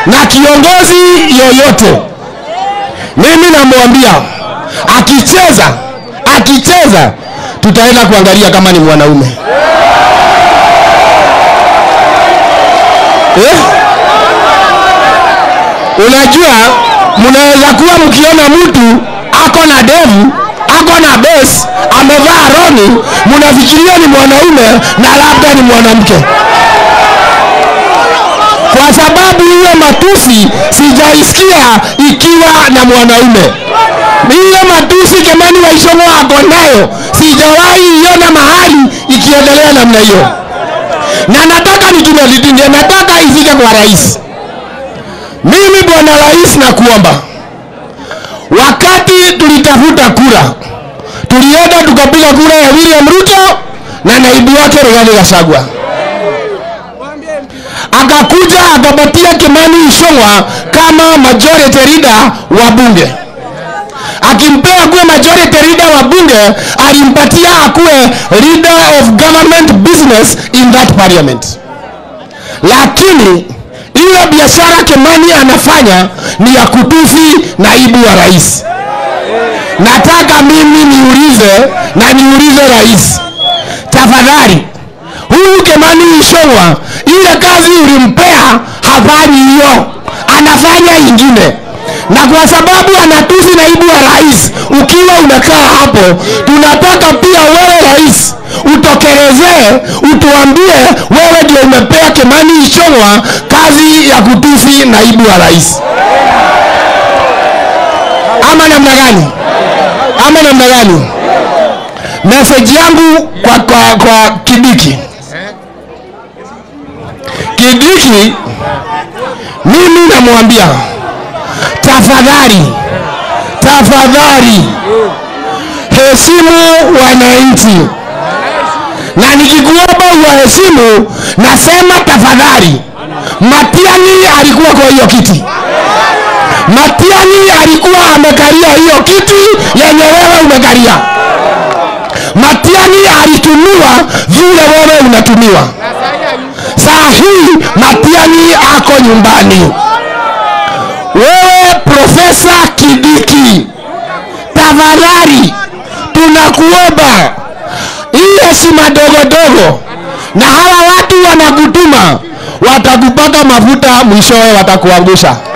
na kiongozi yoyote. Mimi namwambia akicheza tutaenda kuangalia kama ni mwanaume. Unajua mnaweza kuwa mkiona mtu ako na demu, ako na base, amevaa roni, mnafikiria ni mwanaume na labda ni mwanamke. Kwa sababu hiyo matusi sijaisikia ikiwa na mwanaume. Hiyo matusi Kimani wa Ichungwa ako nayo sijawahi iona mahali ikiendelea namna hiyo. Na nataka nataka ifike kwa rais. Mimi bwana rais nakuomba, wakati tulitafuta kura, tulienda tukapiga kura ya William Ruto na naibu wake Raila Gachagua. Akakuja akapatia Kimani Ichungwa kama majority leader wa bunge. Akimpea kuwa majority leader wa bunge, alimpatia akuwe leader of government business in that parliament. Lakini ile biashara Kimani anafanya ni ya kutusi naibu wa rais. Nataka mimi niulize rais, tafadhali, huyu Kimani Ichungwa ile kazi ulimpea hafanyi hiyo, anafanya ingine. Na kwa sababu anatusi naibu wa rais, ukiwa unakaa hapo, tunataka pia wewe rais utokelezee, utuambie wewe ndio umepea Kimani Ichungwa kazi ya kutusi naibu wa rais. Ama namna gani? Message yangu kwa Kidiki, mimi namwambia tafadhali heshimu wananchi. Na nikikuomba uwaheshimu, nasema tafadhali. Matiang'i alikuwa kwa hiyo kiti. Matiang'i alikuwa amekalia hiyo kiti yenye wewe umekalia. Matiang'i alitumiwa vile wewe unatumiwa. Saa hii Matiang'i ako nyumbani. Wewe Profesa Kidiki, tafadhali tunakuomba, hii heshima dogo na hawa watu wanakutuma, watakupaka mafuta, mwishowe watakuangusha.